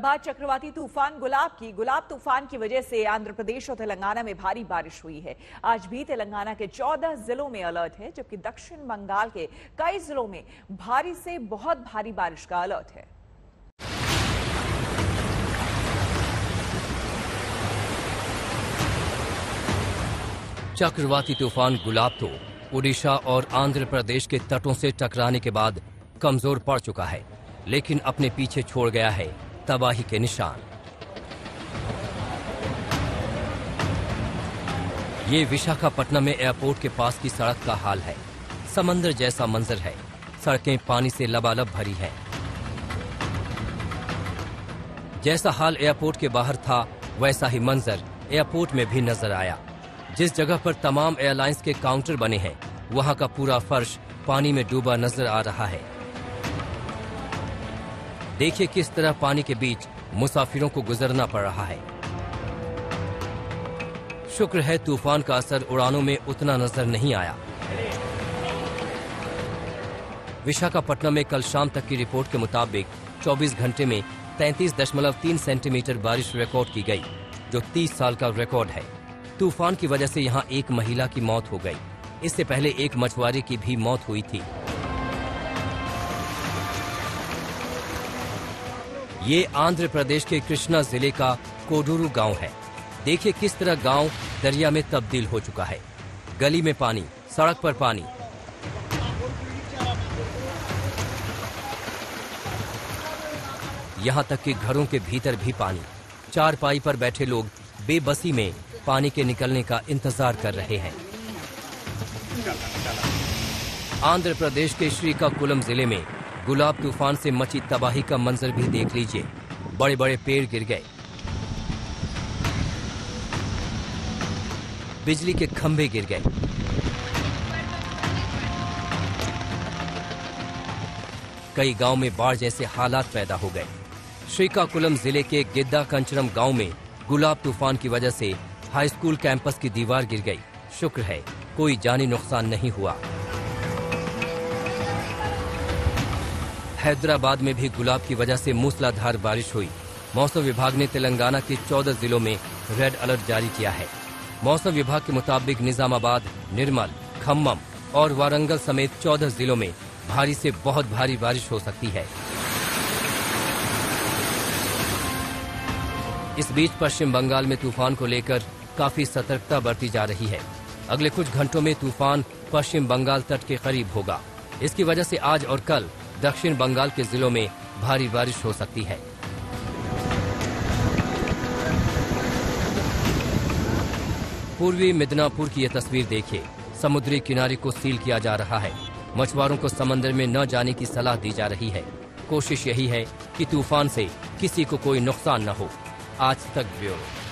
बाद चक्रवाती तूफान गुलाब तूफान की वजह से आंध्र प्रदेश और तेलंगाना में भारी बारिश हुई है। आज भी तेलंगाना के 14 जिलों में अलर्ट है, जबकि दक्षिण बंगाल के कई जिलों में भारी से बहुत भारी बारिश का अलर्ट है। चक्रवाती तूफान गुलाब तो ओडिशा और आंध्र प्रदेश के तटों से टकराने के बाद कमजोर पड़ चुका है, लेकिन अपने पीछे छोड़ गया है तबाही के निशान। ये विशाखापट्टनम में एयरपोर्ट के पास की सड़क का हाल है। समंदर जैसा मंजर है, सड़कें पानी से लबालब भरी हैं। जैसा हाल एयरपोर्ट के बाहर था, वैसा ही मंजर एयरपोर्ट में भी नजर आया। जिस जगह पर तमाम एयरलाइंस के काउंटर बने हैं, वहां का पूरा फर्श पानी में डूबा नजर आ रहा है। देखिए किस तरह पानी के बीच मुसाफिरों को गुजरना पड़ रहा है। शुक्र है तूफान का असर उड़ानों में उतना नजर नहीं आया। विशाखापट्टनम में कल शाम तक की रिपोर्ट के मुताबिक 24 घंटे में 33.3 सेंटीमीटर बारिश रिकॉर्ड की गई, जो 30 साल का रिकॉर्ड है। तूफान की वजह से यहां एक महिला की मौत हो गई। इससे पहले एक मछुआरे की भी मौत हुई थी। ये आंध्र प्रदेश के कृष्णा जिले का कोडूरू गांव है। देखिए किस तरह गांव दरिया में तब्दील हो चुका है। गली में पानी, सड़क पर पानी। यहां तक कि घरों के भीतर भी पानी। चारपाई पर बैठे लोग बेबसी में पानी के निकलने का इंतजार कर रहे हैं। आंध्र प्रदेश के श्रीकाकुलम जिले में गुलाब तूफान से मची तबाही का मंजर भी देख लीजिए। बड़े बड़े पेड़ गिर गए, बिजली के खंभे गिर गए, कई गांव में बाढ़ जैसे हालात पैदा हो गए। श्रीकाकुलम जिले के गिद्दा कंचरम गांव में गुलाब तूफान की वजह से हाई स्कूल कैंपस की दीवार गिर गई। शुक्र है कोई जानी नुकसान नहीं हुआ। हैदराबाद में भी गुलाब की वजह से मूसलाधार बारिश हुई। मौसम विभाग ने तेलंगाना के 14 जिलों में रेड अलर्ट जारी किया है। मौसम विभाग के मुताबिक निजामाबाद, निर्मल, खम्मम और वारंगल समेत 14 जिलों में भारी से बहुत भारी बारिश हो सकती है। इस बीच पश्चिम बंगाल में तूफान को लेकर काफी सतर्कता बरती जा रही है। अगले कुछ घंटों में तूफान पश्चिम बंगाल तट के करीब होगा। इसकी वजह से आज और कल दक्षिण बंगाल के जिलों में भारी बारिश हो सकती है। पूर्वी मिदनापुर की यह तस्वीर देखिए। समुद्री किनारे को सील किया जा रहा है। मछुआरों को समंदर में न जाने की सलाह दी जा रही है। कोशिश यही है कि तूफान से किसी को कोई नुकसान न हो। आज तक ब्यूरो।